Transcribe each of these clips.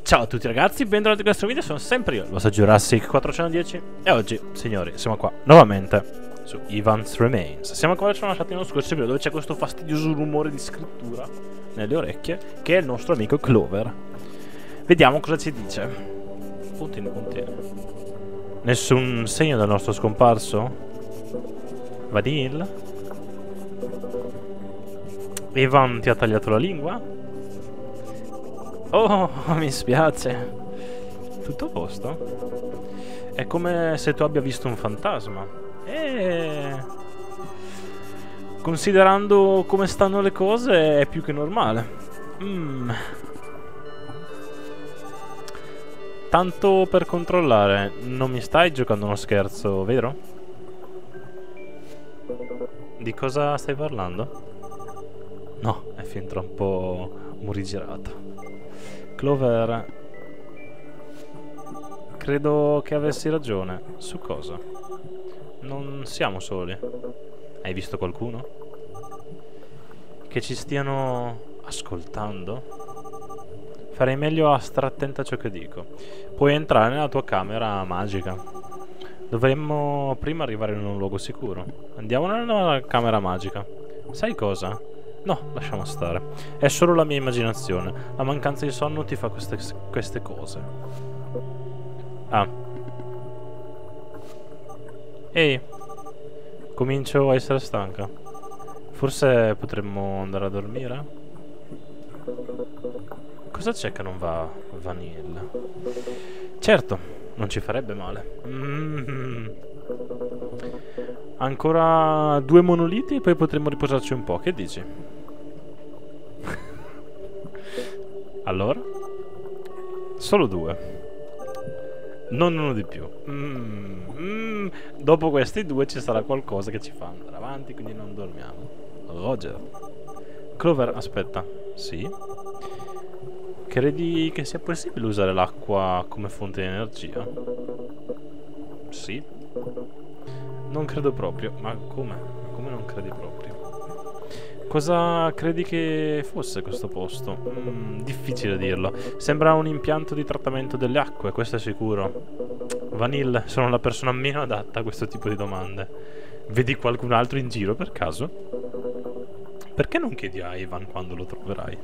Ciao a tutti ragazzi, bentornati in questo video, sono sempre io, lo so Jurassic 410. E oggi, signori, siamo qua nuovamente su Ivan's Remains. Siamo qua, ci siamo lasciati nello scorso video dove c'è questo fastidioso rumore di scrittura nelle orecchie, che è il nostro amico Clover. Vediamo cosa ci dice. Puntini, puntini. Nessun segno del nostro scomparso? Vanille? Ivan ti ha tagliato la lingua? Oh, mi spiace. Tutto a posto? È come se tu abbia visto un fantasma. Considerando come stanno le cose, è più che normale. Tanto per controllare, non mi stai giocando uno scherzo, vero? Di cosa stai parlando? No, è fin troppo morigerato. Clover, credo che avessi ragione. Su cosa? Non siamo soli. Hai visto qualcuno? Che ci stiano ascoltando? Farei meglio a stare attenta a ciò che dico. Puoi entrare nella tua camera magica. Dovremmo prima arrivare in un luogo sicuro. Andiamo nella camera magica. Sai cosa? No, lasciamo stare. È solo la mia immaginazione. La mancanza di sonno ti fa queste cose. Ah. Ehi. Comincio a essere stanca. Forse potremmo andare a dormire? Cosa c'è che non va, Vanille? Certo, non ci farebbe male. Ancora 2 monoliti e poi potremmo riposarci un po'. Che dici? Allora? Solo 2. Non uno di più. Dopo questi 2 ci sarà qualcosa che ci fa andare avanti, quindi non dormiamo. Roger. Clover, aspetta. Sì? Credi che sia possibile usare l'acqua come fonte di energia? Sì? Non credo proprio. Ma come? Come non credi proprio? Cosa credi che fosse questo posto? Difficile dirlo. Sembra un impianto di trattamento delle acque, questo è sicuro. Vanille, sono la persona meno adatta a questo tipo di domande. Vedi qualcun altro in giro per caso? Perché non chiedi a Ivan quando lo troverai?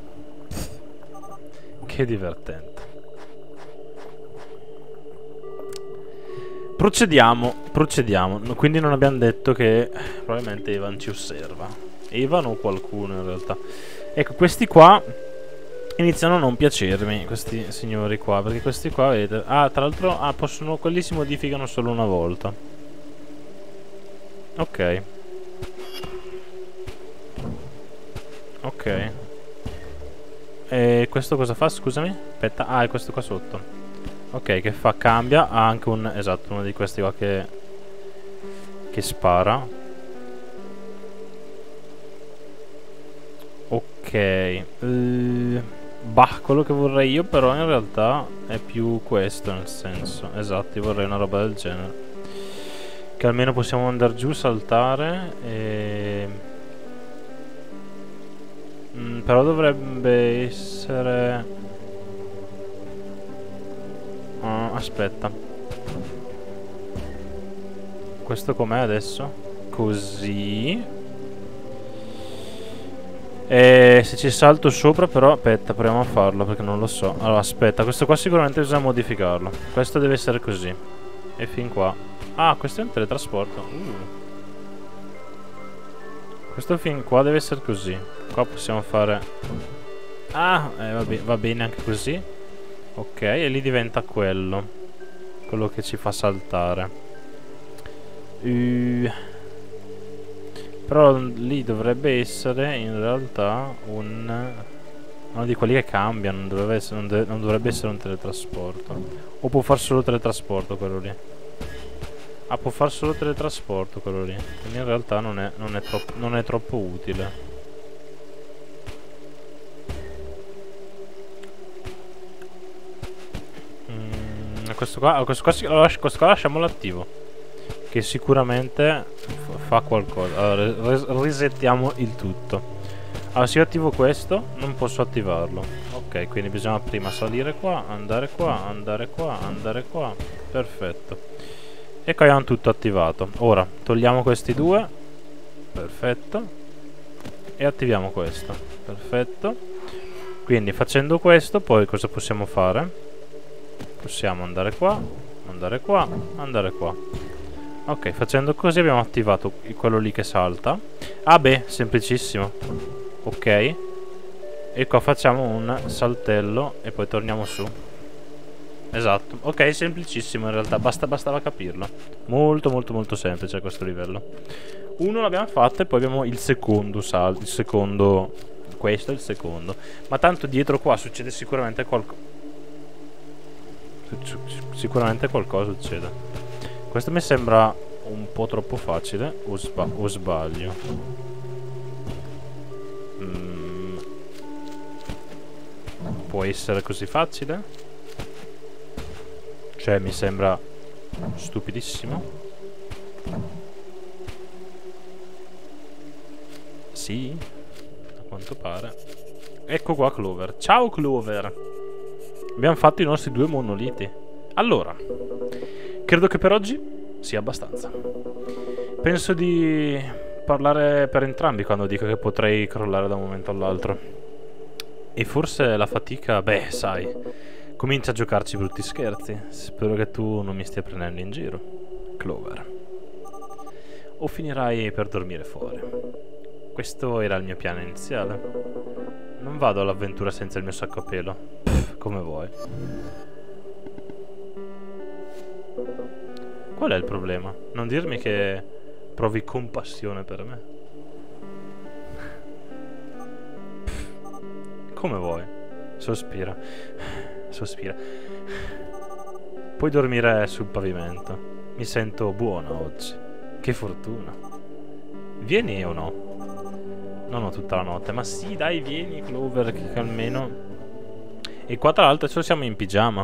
Che divertente. Procediamo. Quindi non abbiamo detto che probabilmente Ivan ci osserva. Ivan o qualcuno in realtà. Ecco, questi qua iniziano a non piacermi, questi signori qua, perché questi qua, vedete. Ah, tra l'altro, quelli si modificano solo una volta. Ok. Ok. E questo cosa fa, scusami? Aspetta, è questo qua sotto. Ok, che fa? Cambia. Ha anche un... esatto, uno di questi qua che spara. Ok. Bah, quello che vorrei io però in realtà è più questo, nel senso. Esatto, io vorrei una roba del genere. Che almeno possiamo andare giù, saltare e... però dovrebbe essere... aspetta. Questo com'è adesso? Così. E se ci salto sopra però... aspetta, proviamo a farlo perché non lo so. Allora aspetta, questo qua sicuramente bisogna modificarlo. Questo deve essere così. E fin qua. Ah, questo è un teletrasporto. Questo fin qua deve essere così. Qua possiamo fare... va bene anche così. Ok, e lì diventa quello che ci fa saltare. Però lì dovrebbe essere in realtà uno di quelli che cambiano. Non dovrebbe essere un teletrasporto. O può far solo teletrasporto quello lì. Ah, può far solo teletrasporto quello lì. Quindi in realtà non è troppo utile. Questo qua lasciamolo attivo, che sicuramente fa qualcosa. Allora, risettiamo il tutto. Allora, se io attivo questo, non posso attivarlo. Ok, quindi bisogna prima salire qua, andare qua, andare qua, andare qua. Perfetto. E qua abbiamo tutto attivato. Ora, togliamo questi due. Perfetto. E attiviamo questo. Perfetto. Quindi, facendo questo, poi cosa possiamo fare? Possiamo andare qua, andare qua, andare qua. Ok, facendo così abbiamo attivato quello lì che salta. Ah beh, semplicissimo. Ok. E qua facciamo un saltello e poi torniamo su. Esatto. Ok, semplicissimo in realtà, bastava capirlo. Molto molto molto semplice a questo livello. Uno l'abbiamo fatto e poi abbiamo il secondo salto. Il secondo. Questo è il secondo. Ma tanto dietro qua succede sicuramente qualcosa. Sicuramente qualcosa succede. Questo mi sembra un po' troppo facile. O sbaglio? Può essere così facile? Cioè, mi sembra stupidissimo. Sì, a quanto pare. Ecco qua Clover. Ciao Clover. Abbiamo fatto i nostri 2 monoliti. Allora, credo che per oggi sia abbastanza. Penso di parlare per entrambi quando dico che potrei crollare da un momento all'altro. E forse la fatica, beh, sai, comincia a giocarci brutti scherzi. Spero che tu non mi stia prendendo in giro, Clover. O finirai per dormire fuori. Questo era il mio piano iniziale. Non vado all'avventura senza il mio sacco a pelo. Pff, come vuoi. Qual è il problema? Non dirmi che provi compassione per me. Come vuoi. Sospira. Sospira. Puoi dormire sul pavimento. Mi sento buona oggi. Che fortuna. Vieni o no? Non ho tutta la notte. Ma sì, dai, vieni, Clover, che almeno... E qua tra l'altro adesso siamo in pigiama.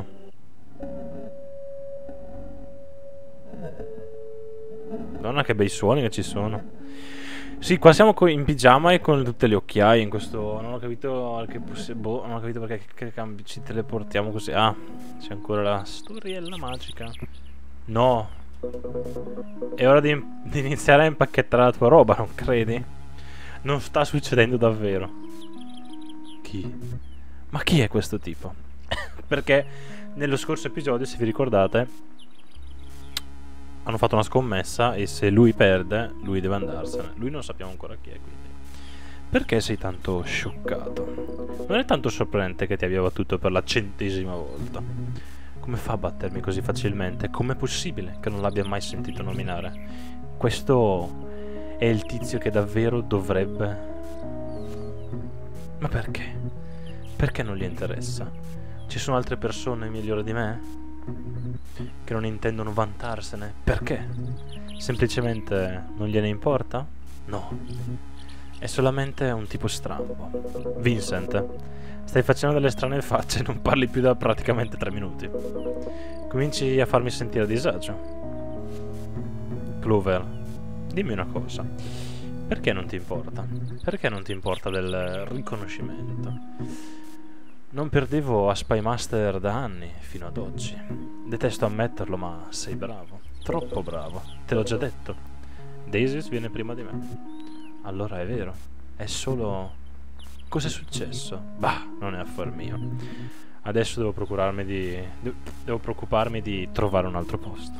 Madonna, che bei suoni che ci sono. Sì, qua siamo in pigiama e con tutte le occhiaie in questo... Non ho capito che boh, non ho capito perché che ci teleportiamo così. Ah, c'è ancora la storiella magica. No. È ora di iniziare a impacchettare la tua roba, non credi? Non sta succedendo davvero. Chi? Ma chi è questo tipo? Perché nello scorso episodio, se vi ricordate, hanno fatto una scommessa e se lui perde, lui deve andarsene. Lui non sappiamo ancora chi è, quindi. Perché sei tanto scioccato? Non è tanto sorprendente che ti abbia battuto per la 100ª volta. Come fa a battermi così facilmente? Com'è possibile che non l'abbia mai sentito nominare? Questo è il tizio che davvero dovrebbe... Ma perché? Perché non gli interessa? Ci sono altre persone migliori di me? Che non intendono vantarsene? Perché? Semplicemente non gliene importa? No. È solamente un tipo strambo. Vincent, stai facendo delle strane facce, non parli più da praticamente 3 minuti. Cominci a farmi sentire a disagio. Clover, dimmi una cosa. Perché non ti importa? Perché non ti importa del riconoscimento? Non perdevo a Spy Master da anni, fino ad oggi. Detesto ammetterlo, ma sei bravo. Troppo bravo. Te l'ho già detto. Daisy viene prima di me. Allora è vero. È solo... Cos'è successo? Bah, non è affar mio. Adesso devo procurarmi di... Devo preoccuparmi di trovare un altro posto.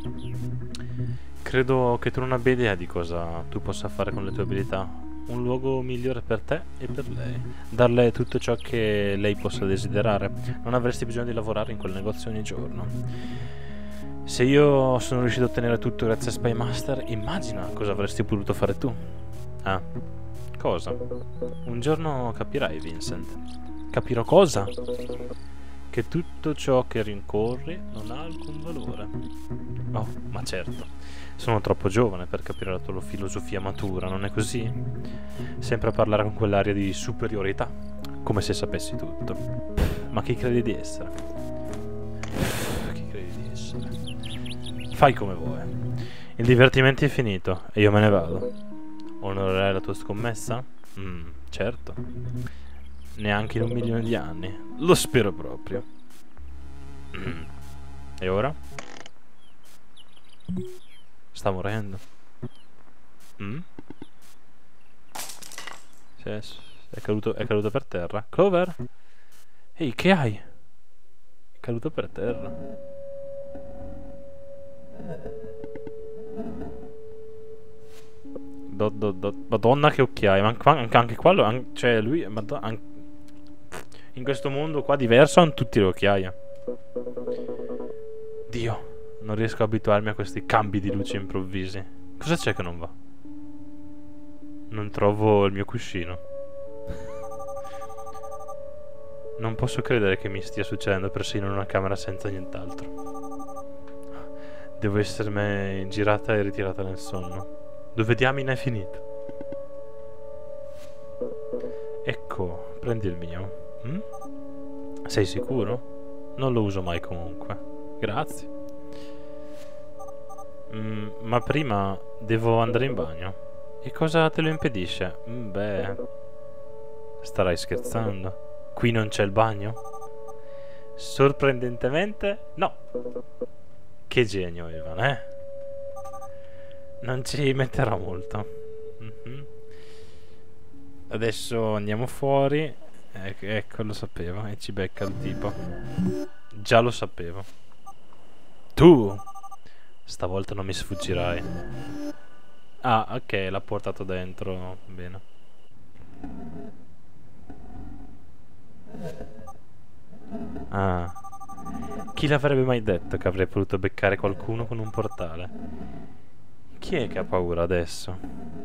Credo che tu non abbia idea di cosa tu possa fare con le tue abilità. Un luogo migliore per te e per lei. Darle tutto ciò che lei possa desiderare. Non avresti bisogno di lavorare in quel negozio ogni giorno. Se io sono riuscito a ottenere tutto grazie a Spy Master, immagina cosa avresti potuto fare tu. Ah, cosa? Un giorno capirai, Vincent. Capirò cosa? Che tutto ciò che rincorri non ha alcun valore. Oh, ma certo. Sono troppo giovane per capire la tua filosofia matura, non è così? Sempre a parlare con quell'aria di superiorità, come se sapessi tutto. Ma chi credi di essere? Chi credi di essere? Fai come vuoi. Il divertimento è finito e io me ne vado. Onorerai la tua scommessa? Certo. Neanche in 1 milione di anni. Lo spero proprio. E ora? Sta morendo. È caduto per terra. Clover? Ehi, che hai? È caduto per terra. Madonna che occhiaie. Ma anche qua cioè lui in questo mondo qua diverso hanno tutti le occhiaie. Dio, non riesco a abituarmi a questi cambi di luce improvvisi. Cosa c'è che non va? Non trovo il mio cuscino. Non posso credere che mi stia succedendo persino in una camera senza nient'altro. Devo essermi girata e ritirata nel sonno. Dove diamine è finito? Ecco, prendi il mio. Sei sicuro? Non lo uso mai comunque. Grazie. Ma prima devo andare in bagno. E cosa te lo impedisce? Beh, starai scherzando. Qui non c'è il bagno? Sorprendentemente no. Che genio, Evan, eh? Non ci metterà molto. Adesso andiamo fuori. Ecco, lo sapevo. E ci becca il tipo. Già lo sapevo. Tu! Stavolta non mi sfuggirai. Ah, ok, l'ha portato dentro. Bene. Ah. Chi l'avrebbe mai detto che avrei potuto beccare qualcuno con un portale? Chi è che ha paura adesso?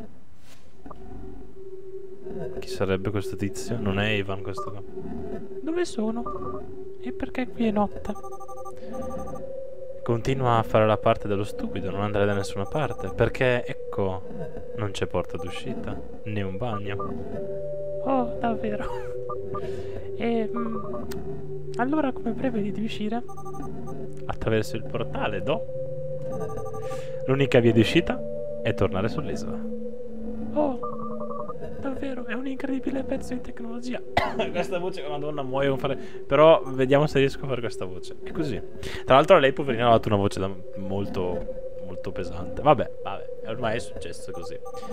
Chi sarebbe questo tizio? Non è Evan questo qua. Dove sono? E perché qui è notte? Continua a fare la parte dello stupido, non andare da nessuna parte. Perché, ecco, non c'è porta d'uscita, né un bagno. Oh, davvero? E... allora come prevedi di uscire? Attraverso il portale, L'unica via di uscita è tornare sull'isola. Oh, davvero, è un incredibile pezzo di tecnologia. Questa voce, madonna, muoio fare. Però vediamo se riesco a fare questa voce. È così. Tra l'altro lei poverina ha dato una voce molto pesante. Vabbè, ormai è successo così.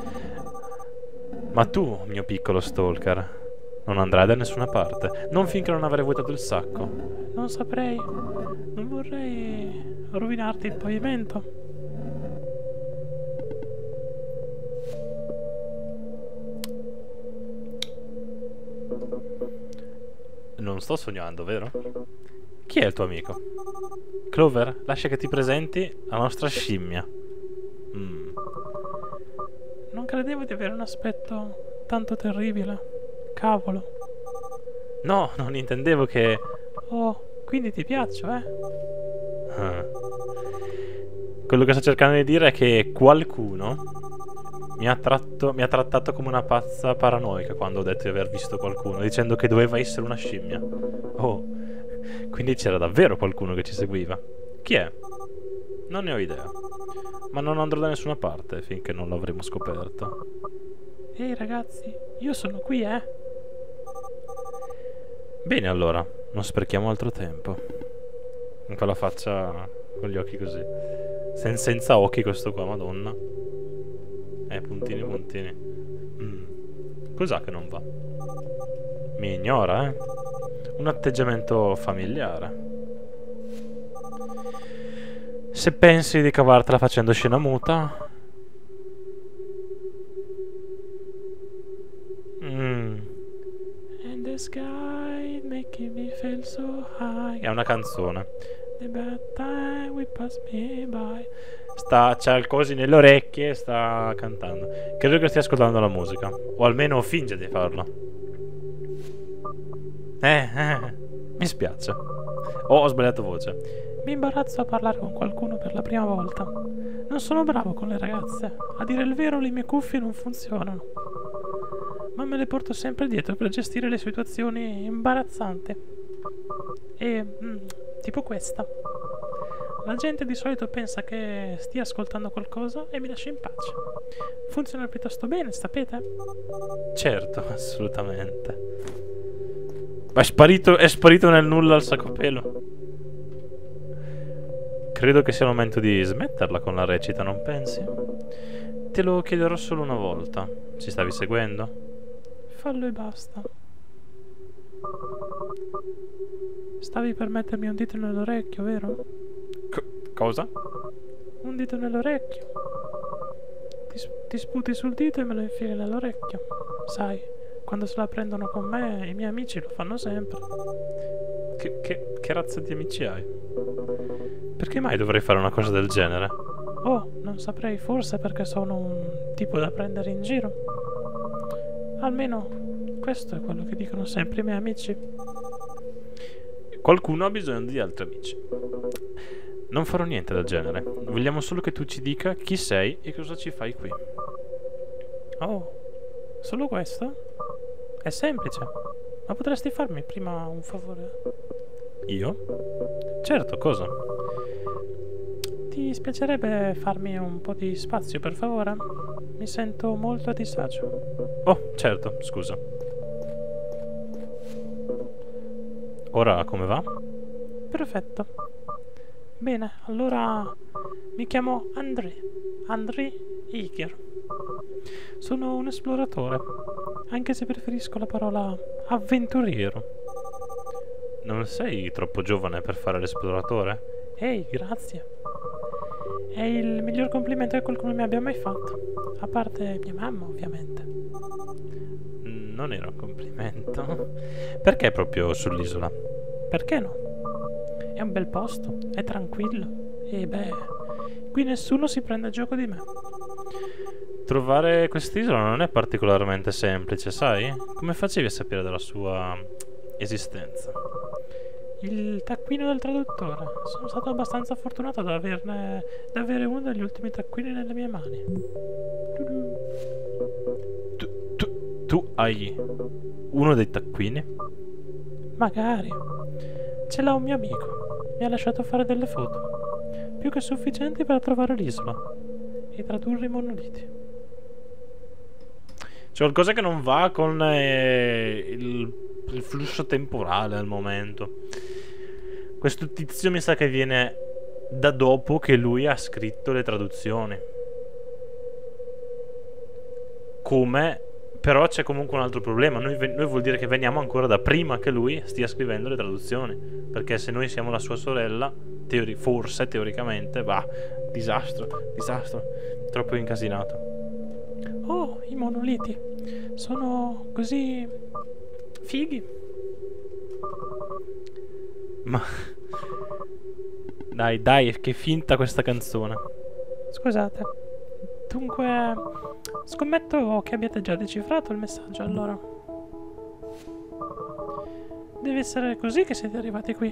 Ma tu, mio piccolo stalker, non andrai da nessuna parte. Non finché non avrai vuotato il sacco. Non saprei. Non vorrei rovinarti il pavimento. Non sto sognando, vero? Chi è il tuo amico? Clover, lascia che ti presenti la nostra scimmia. Non credevo di avere un aspetto tanto terribile. Cavolo. No, non intendevo che... Oh, quindi ti piaccio, Quello che sto cercando di dire è che qualcuno mi ha trattato come una pazza paranoica quando ho detto di aver visto qualcuno, dicendo che doveva essere una scimmia. Oh, quindi c'era davvero qualcuno che ci seguiva. Chi è? Non ne ho idea. Ma non andrò da nessuna parte finché non l'avremo scoperto. Ehi ragazzi, io sono qui, Bene allora, non sprechiamo altro tempo. Con quella faccia, con gli occhi così. Senza occhi questo qua, madonna. Puntini. Cos'ha che non va? Mi ignora, Un atteggiamento familiare. Se pensi di cavartela facendo scena muta... And the sky making me feel so high. È una canzone. The bad time we pass me by. C'ha il cosi nelle orecchie e sta cantando. Credo che stia ascoltando la musica. O almeno finge di farlo. Mi spiace. Ho sbagliato voce. Mi imbarazzo a parlare con qualcuno per la prima volta. Non sono bravo con le ragazze. A dire il vero le mie cuffie non funzionano. Ma me le porto sempre dietro per gestire le situazioni imbarazzanti. Tipo questa. La gente di solito pensa che stia ascoltando qualcosa e mi lascia in pace. Funziona piuttosto bene, sapete? Certo, assolutamente. Ma è sparito nel nulla il sacco pelo. Credo che sia il momento di smetterla con la recita, non pensi? Te lo chiederò solo una volta. Ci stavi seguendo? Fallo e basta. Stavi per mettermi un dito nell'orecchio, vero? Cosa? Un dito nell'orecchio. Ti sputi sul dito e me lo infili nell'orecchio. Sai, quando se la prendono con me, i miei amici lo fanno sempre. Che razza di amici hai? Perché mai dovrei fare una cosa del genere? Oh, non saprei, forse perché sono un tipo da prendere in giro. Almeno, questo è quello che dicono sempre i miei amici. Qualcuno ha bisogno di altri amici. Non farò niente del genere. Vogliamo solo che tu ci dica chi sei e cosa ci fai qui. Oh, solo questo? È semplice. Ma potresti farmi prima un favore? Io? Certo, cosa? Ti spiacerebbe farmi un po' di spazio, per favore? Mi sento molto a disagio. Oh, certo, scusa. Ora come va? Perfetto. Bene, allora mi chiamo André Iger. Sono un esploratore, anche se preferisco la parola avventuriero. Non sei troppo giovane per fare l'esploratore? Ehi, grazie. È il miglior complimento che qualcuno mi abbia mai fatto. A parte mia mamma, ovviamente. Non era un complimento. Perché proprio sull'isola? Perché no? È un bel posto, è tranquillo. E beh, qui nessuno si prende gioco di me. Trovare quest'isola non è particolarmente semplice, sai? Come facevi a sapere della sua esistenza? Il taccuino del traduttore. Sono stato abbastanza fortunato ad avere uno degli ultimi taccuini nelle mie mani. Tu hai uno dei taccuini? Magari. Ce l'ha un mio amico. Mi ha lasciato fare delle foto. Più che sufficienti per trovare l'isola e tradurre i monoliti. C'è qualcosa che non va con il flusso temporale al momento. Questo tizio mi sa che viene da dopo che lui ha scritto le traduzioni. Come? Però c'è comunque un altro problema. Noi vuol dire che veniamo ancora da prima che lui stia scrivendo le traduzioni. Perché se noi siamo la sua sorella, forse teoricamente, disastro, troppo incasinato. Oh, i monoliti. Sono così fighi. Ma dai, che finta questa canzone. Scusate. Dunque, scommetto che abbiate già decifrato il messaggio, allora. Deve essere così che siete arrivati qui.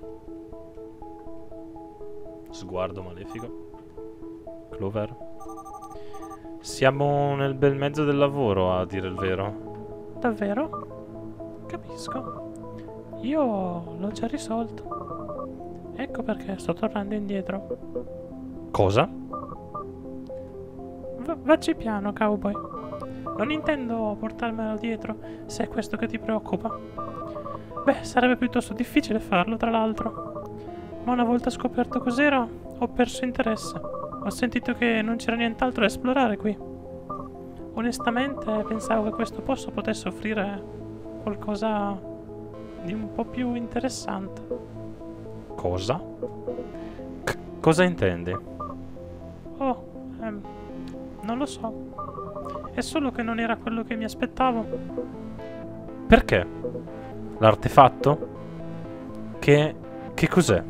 Sguardo malefico. Clover. Siamo nel bel mezzo del lavoro, a dire il vero. Davvero? Capisco. Io l'ho già risolto. Ecco perché sto tornando indietro. Cosa? Vacci piano, cowboy. Non intendo portarmelo dietro, se è questo che ti preoccupa. Beh, sarebbe piuttosto difficile farlo, tra l'altro. Ma una volta scoperto cos'era, ho perso interesse. Ho sentito che non c'era nient'altro da esplorare qui. Onestamente, pensavo che questo posto potesse offrire qualcosa di un po' più interessante. Cosa? Cosa intendi? Oh, non lo so. È solo che non era quello che mi aspettavo. Perché? L'artefatto? Che cos'è?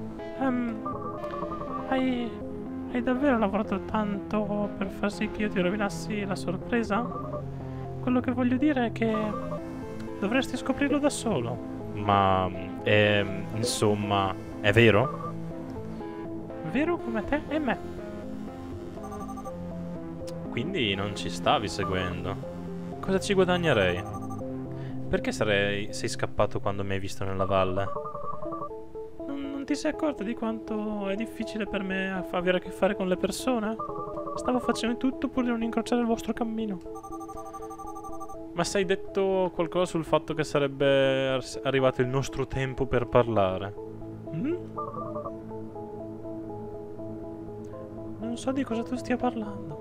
Hai davvero lavorato tanto per far sì che io ti rovinassi la sorpresa? Quello che voglio dire è che dovresti scoprirlo da solo. Ma, insomma, è vero? Vero come te e me. Quindi non ci stavi seguendo. Cosa ci guadagnerei? Perché sei scappato quando mi hai visto nella valle? Non ti sei accorta di quanto è difficile per me avere a che fare con le persone? Stavo facendo tutto pur di non incrociare il vostro cammino. Ma se hai detto qualcosa sul fatto che sarebbe arrivato il nostro tempo per parlare? Non so di cosa tu stia parlando.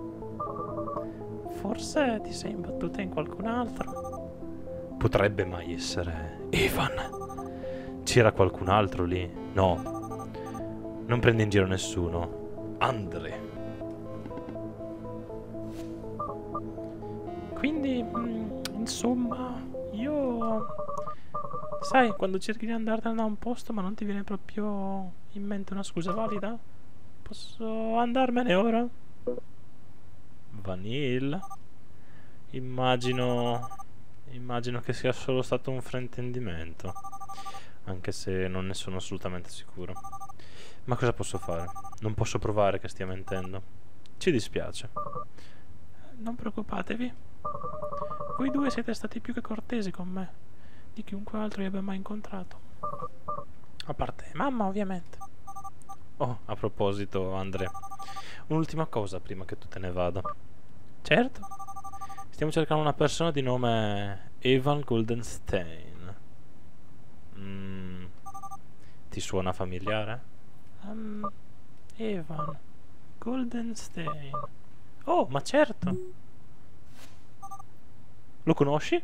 Forse ti sei imbattuta in qualcun altro. Potrebbe mai essere Evan? C'era qualcun altro lì? No. Non prende in giro nessuno. Andre. Quindi, insomma, io... Sai, quando cerchi di andartene da un posto ma non ti viene proprio in mente una scusa valida? Posso andarmene ora? Vanille? Immagino che sia solo stato un fraintendimento. Anche se non ne sono assolutamente sicuro. Ma cosa posso fare? Non posso provare che stia mentendo. Ci dispiace. Non preoccupatevi. Voi due siete stati più che cortesi con me di chiunque altro io abbia mai incontrato. A parte mamma, ovviamente. Oh, a proposito, Andre, un'ultima cosa prima che tu te ne vada. Certo. Stiamo cercando una persona di nome Evan Goldenstein. Ti suona familiare? Evan Goldenstein. Oh, ma certo. Lo conosci?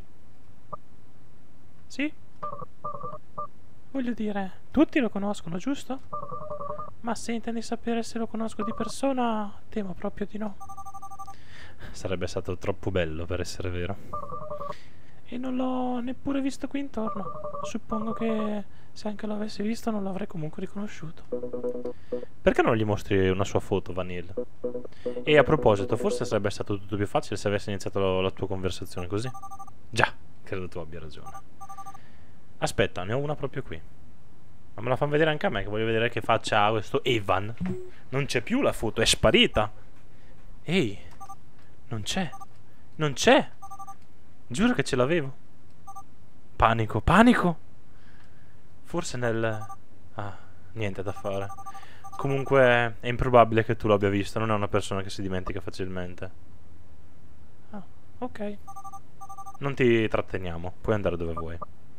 Sì. Voglio dire, tutti lo conoscono, giusto? Ma se intendi sapere se lo conosco di persona, temo proprio di no. Sarebbe stato troppo bello per essere vero. E non l'ho neppure visto qui intorno. Suppongo che se anche lo avessi visto non l'avrei comunque riconosciuto. Perché non gli mostri una sua foto, Vanille? E a proposito, forse sarebbe stato tutto più facile se avessi iniziato la tua conversazione così. Già, credo tu abbia ragione. Aspetta, ne ho una proprio qui. Ma me la fanno vedere anche a me, che voglio vedere che faccia ha questo Evan. Non c'è più la foto, è sparita. Ehi, non c'è. Non c'è. Giuro che ce l'avevo. Panico, panico. Forse nel... Ah, niente da fare. Comunque è improbabile che tu l'abbia vista. Non è una persona che si dimentica facilmente. Ah, ok. Non ti tratteniamo, puoi andare dove vuoi.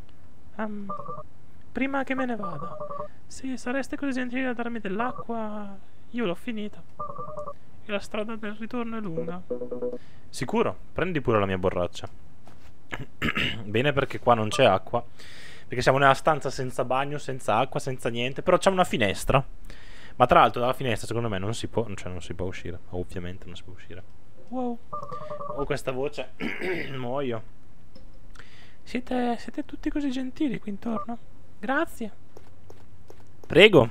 Prima che me ne vada, se sareste così gentili da darmi dell'acqua, io l'ho finita. E la strada del ritorno è lunga. Sicuro, prendi pure la mia borraccia. Bene, perché qua non c'è acqua. Perché siamo nella stanza senza bagno, senza acqua, senza niente. Però c'è una finestra. Ma tra l'altro dalla finestra secondo me non si può. Cioè non si può uscire. Ovviamente non si può uscire. Wow. Ho questa voce. Muoio. Siete tutti così gentili qui intorno? Grazie. Prego.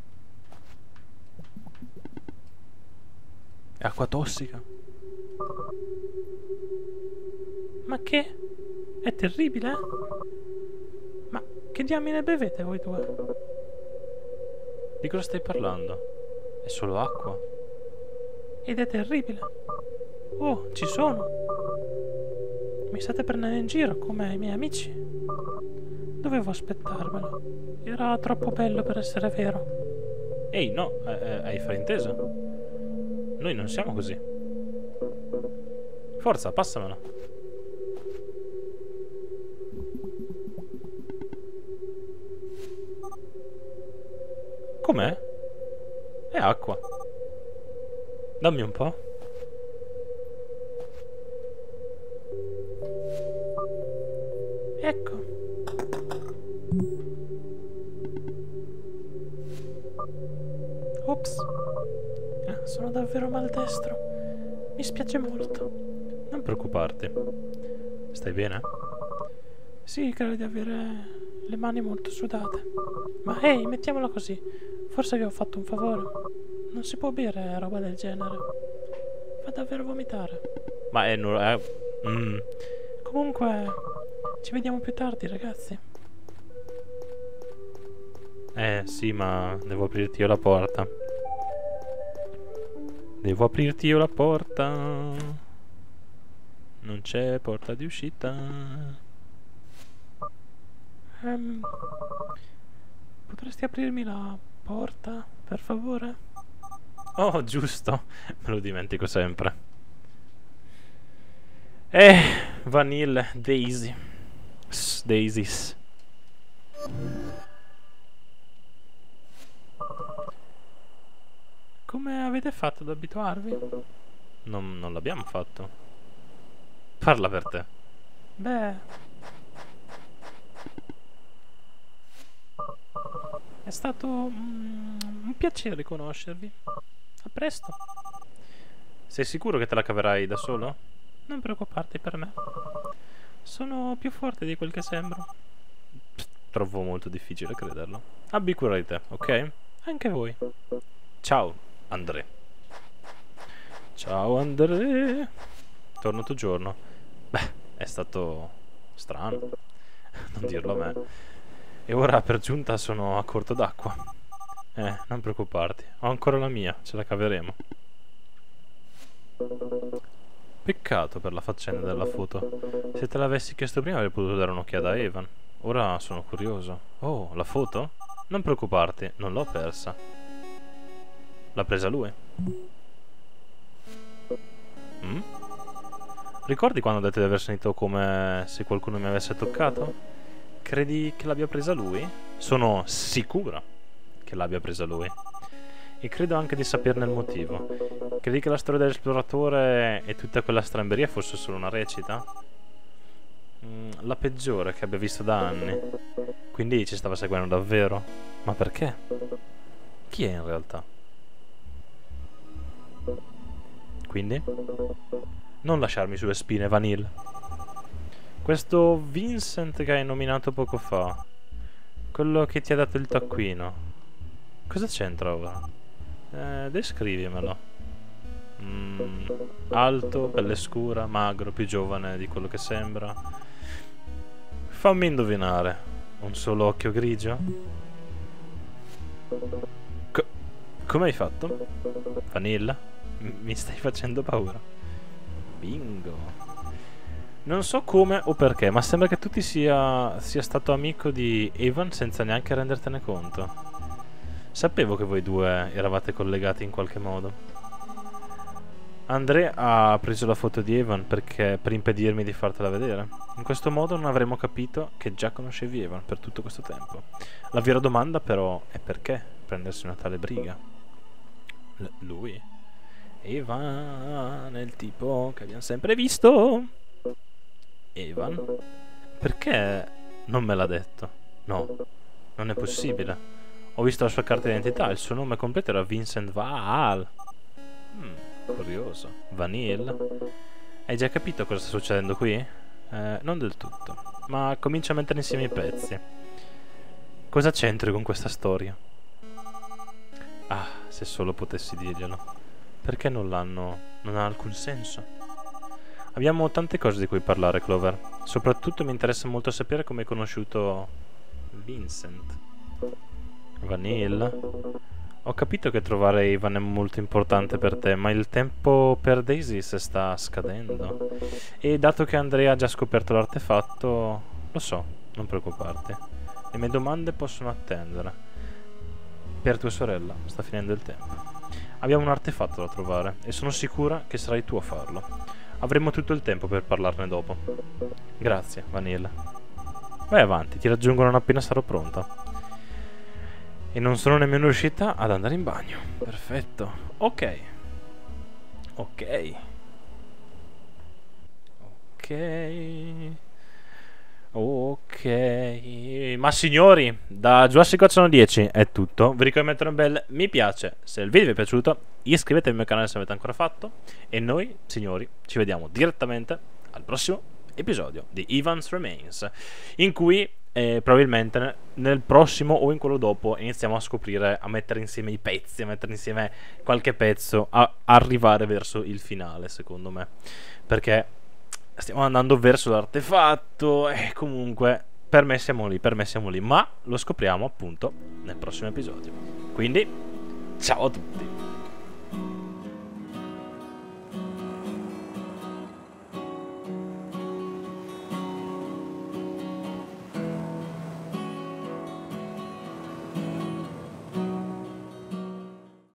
È acqua tossica. Ma che? È terribile? Ma che diamine bevete voi due? Di cosa stai parlando? È solo acqua. Ed è terribile. Oh, ci sono. Mi state prendendo in giro come i miei amici. Dovevo aspettarmelo. Era troppo bello per essere vero. Ehi, no, hai frainteso. Noi non siamo così. Forza, passamela. Com'è? È acqua. Dammi un po'. Ecco. Ops. Sono davvero maldestro. Mi spiace molto. Non preoccuparti. Stai bene? Sì, credo di avere le mani molto sudate. Ma ehi, mettiamola così. Forse vi ho fatto un favore. Non si può bere roba del genere. Fa davvero vomitare. Ma è... Comunque, ci vediamo più tardi, ragazzi. Sì, ma devo aprirti io la porta. Devo aprirti io la porta. Non c'è porta di uscita. Potresti aprirmi la porta, per favore? Oh, giusto. Me lo dimentico sempre. Vanille, Daisy. Daisies. Come avete fatto ad abituarvi? Non l'abbiamo fatto. Parla per te. Beh, è stato un piacere conoscervi. A presto. Sei sicuro che te la caverai da solo? Non preoccuparti per me. Sono più forte di quel che sembro. Trovo molto difficile crederlo. Abbi cura di te, ok? Anche voi. Ciao, André. Ciao, André. Torno tuo giorno. Beh, è stato strano. Non dirlo a me. E ora per giunta sono a corto d'acqua. Non preoccuparti. Ho ancora la mia, ce la caveremo. Peccato per la faccenda della foto. Se te l'avessi chiesto prima avrei potuto dare un'occhiata a Evan. Ora sono curioso. Oh, la foto? Non preoccuparti, non l'ho persa. L'ha presa lui? Ricordi quando ho detto di aver sentito come se qualcuno mi avesse toccato? Credi che l'abbia presa lui? Sono sicura che l'abbia presa lui. E credo anche di saperne il motivo. Credi che la storia dell'esploratore e tutta quella stramberia fosse solo una recita? La peggiore che abbia visto da anni. Quindi ci stava seguendo davvero? Ma perché? Chi è in realtà? Quindi? Non lasciarmi sulle spine, Vanille. Questo Vincent che hai nominato poco fa, quello che ti ha dato il taccuino, cosa c'entra ora? Descrivimelo. Alto, pelle scura, magro, più giovane di quello che sembra. Fammi indovinare. Un solo occhio grigio? Come hai fatto? Vanilla? Mi stai facendo paura. Bingo. Non so come o perché, ma sembra che tu ti sia stato amico di Evan senza neanche rendertene conto. Sapevo che voi due eravate collegati in qualche modo. André ha preso la foto di Evan per impedirmi di fartela vedere. In questo modo non avremmo capito che già conoscevi Evan per tutto questo tempo. La vera domanda però è perché prendersi una tale briga? Lui? Evan è il tipo che abbiamo sempre visto. Evan? Perché non me l'ha detto? No, non è possibile. Ho visto la sua carta d'identità, il suo nome completo era Vincent Val. Curioso. Vanille? Hai già capito cosa sta succedendo qui? Non del tutto, ma comincia a mettere insieme i pezzi. Cosa c'entri con questa storia? Ah, se solo potessi dirglielo. Perché non l'hanno? Non ha alcun senso. Abbiamo tante cose di cui parlare, Clover. Soprattutto mi interessa molto sapere come hai conosciuto Vincent. Vanille? Ho capito che trovare Evan è molto importante per te, ma il tempo per Daisy sta scadendo. E dato che Andrea ha già scoperto l'artefatto, lo so, non preoccuparti. Le mie domande possono attendere. Per tua sorella sta finendo il tempo. Abbiamo un artefatto da trovare e sono sicura che sarai tu a farlo. Avremo tutto il tempo per parlarne dopo. Grazie, Vanille. Vai avanti, ti raggiungo non appena sarò pronta. E non sono nemmeno riuscita ad andare in bagno. Perfetto. Ok. Ok. Ma signori, da Jurassic Oceano 10 è tutto. Vi ricordo di mettere un bel mi piace se il video vi è piaciuto. Iscrivetevi al mio canale se l'avete ancora fatto. E noi, signori, ci vediamo direttamente al prossimo episodio di Evan's Remains, in cui probabilmente nel prossimo o in quello dopo iniziamo a scoprire, a mettere insieme i pezzi, a mettere insieme qualche pezzo, a arrivare verso il finale, secondo me, perché stiamo andando verso l'artefatto e comunque per me siamo lì, ma lo scopriamo appunto nel prossimo episodio. Quindi ciao a tutti.